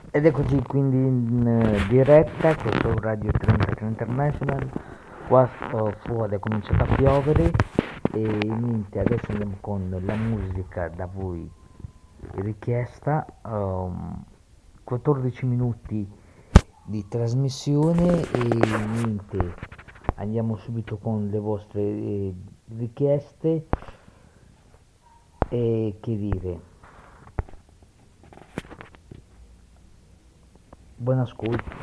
Ed eccoci quindi in diretta, questo è Radio 33 International. Qua fuori è cominciato a piovere e niente, adesso andiamo con la musica da voi richiesta. 14 minuti di trasmissione e niente, andiamo subito con le vostre richieste e che dire. Buon ascolto.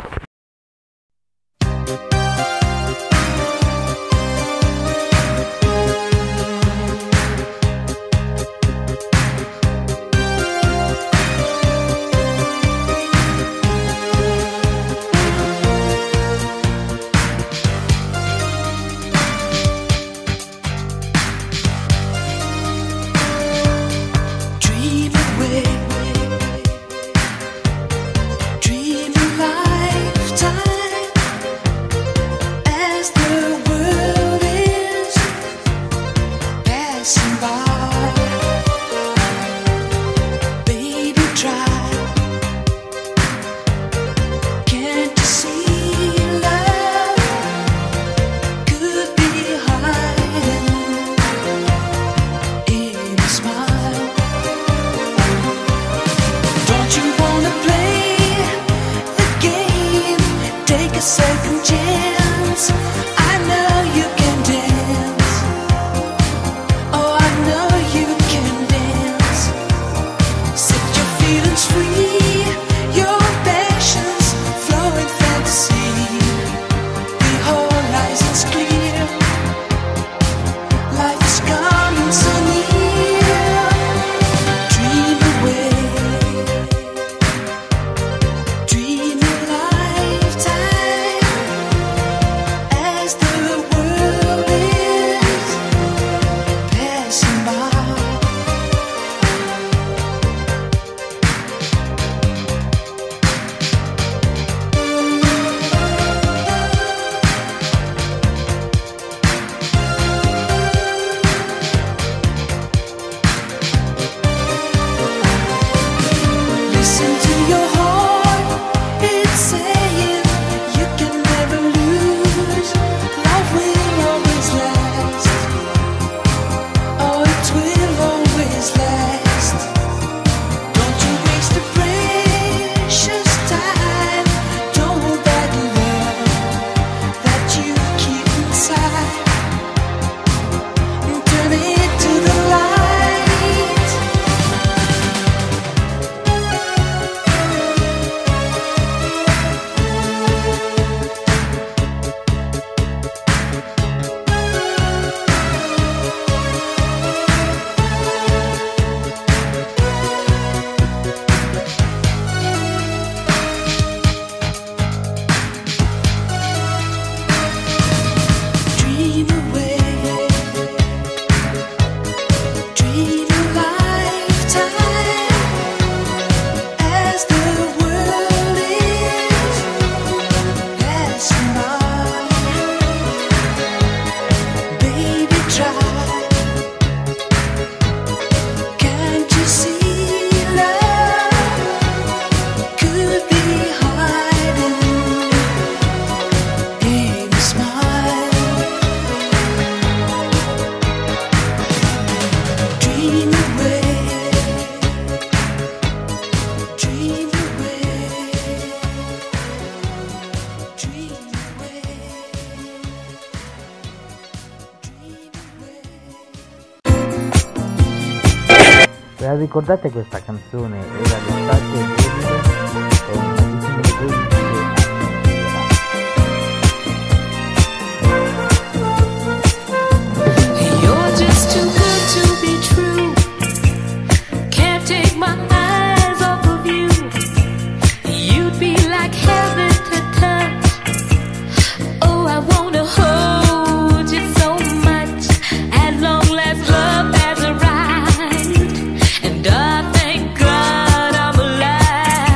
La ricordate questa canzone? Era l'estate e un bellissimo di voi And I thank God I'm alive.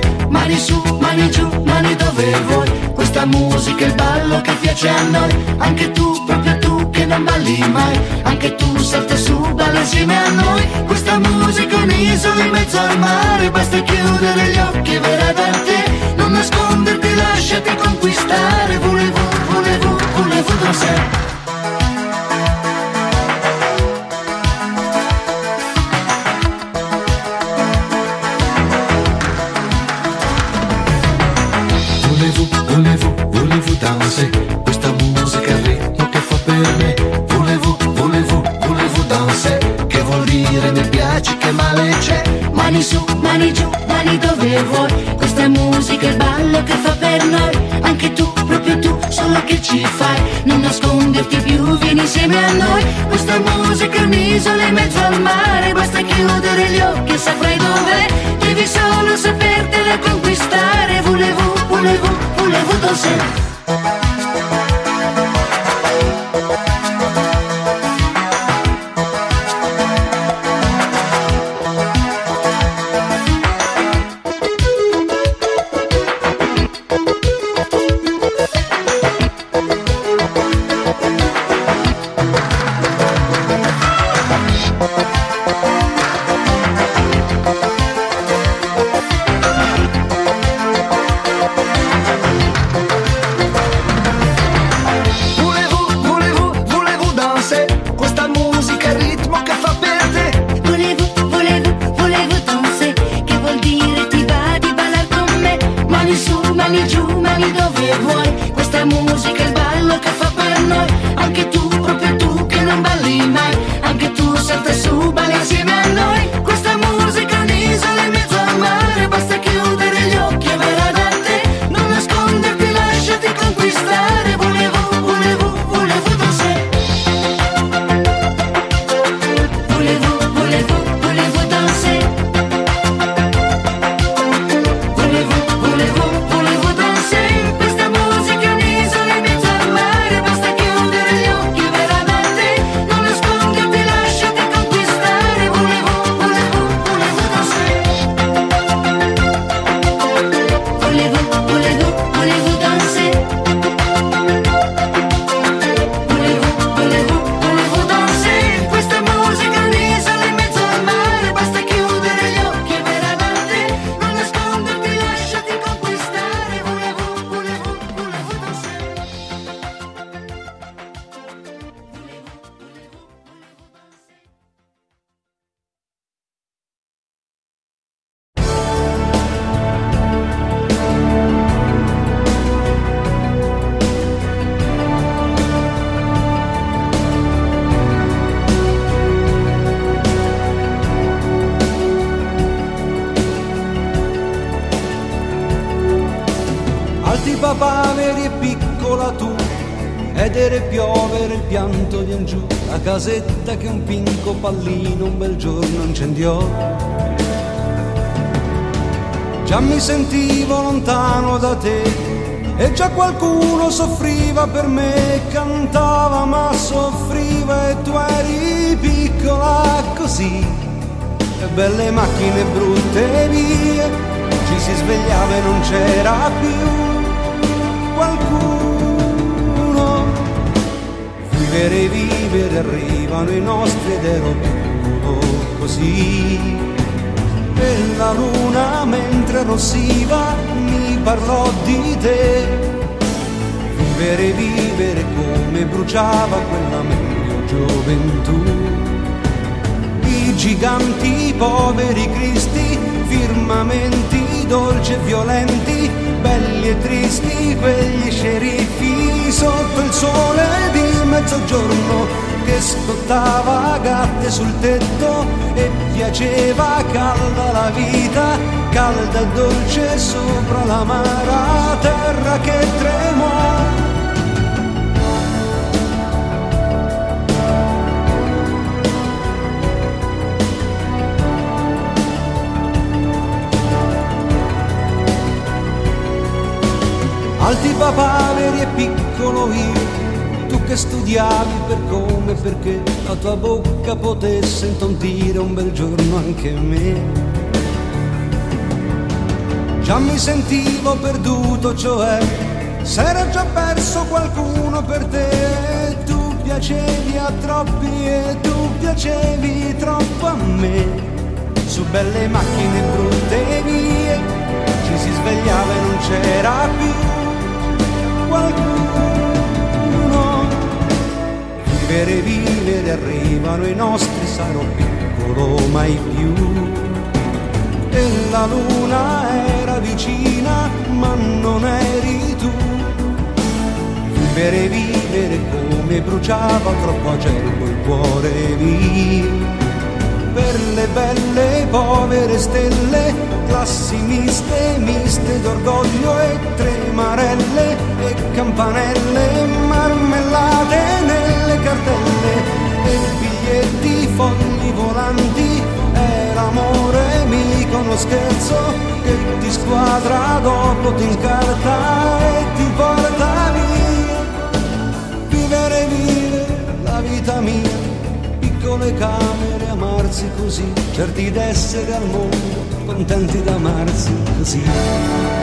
Mani su, mani giù, mani dove vuoi. Questa musica è il ballo che piace a noi. Anche tu, proprio tu che non balli mai. Anche tu salta su, balla insieme a noi. Questa musica è un'isola in mezzo al mare. Basta chiudere gli occhi e verrà da te. Non nasconderti, lasciati conquistare. Voulez-vous danser? Voulez-vous danser? Questa musica al ritmo che fa per me. Voulez-vous danser? Che vuol dire mi piaci, che male c'è? Mani su, mani giù, mani dove vuoi. Questa musica è il ballo che fa per noi. Anche tu, proprio tu, solo che ci fai. Non nasconderti più, vieni insieme a noi. Questa musica è un'isola in mezzo al mare. Basta chiudere gli occhi e saprai dov'è. Devi solo sapertela conquistare. Voulez-vous danser? Papaveri e piccola tu, ed era piovere il pianto di giù, la casetta che un pinco pallino un bel giorno incendiò. Già mi sentivo lontano da te e già qualcuno soffriva per me, cantava ma soffriva e tu eri piccola così. E belle macchine brutte vie, ci si svegliava e non c'era più qualcuno. Vivere, vivere, arrivano i nostri ed ero tutto così. E la luna mentre rossiva mi parlò di te. Vivere, vivere come bruciava quella meglio gioventù. I giganti, i poveri cristi, firmamenti dolci e violenti, belli e tristi quegli sceriffi sotto il sole di mezzogiorno che scottava gatte sul tetto e piaceva calda la vita, calda e dolce sopra l'amara terra che tremò. Alti papaveri e piccolo io, tu che studiavi per come e perché la tua bocca potesse intontire un bel giorno anche me. Già mi sentivo perduto, cioè s'era già perso qualcuno per te. Tu piacevi a troppi e tu piacevi troppo a me. Su belle macchine, brutte vie, ci si svegliava e non c'era più qualcuno. Vivere, vivere, arrivano i nostri, sarò piccolo mai più. E la luna era vicina, ma non eri tu. Vivere, vivere, come bruciava troppo acerbo il cuore mio. Per le belle povere stelle, classi miste, miste d'orgoglio e tremarelle e campanelle, marmellate nelle cartelle e biglietti, fogli volanti. Era amore mica uno scherzo che ti squadra, dopo ti incarta e ti porta via. Vivere, vivere la vita mia, piccole camere, amarsi così, certi d'essere al mondo, contenti d'amarsi così.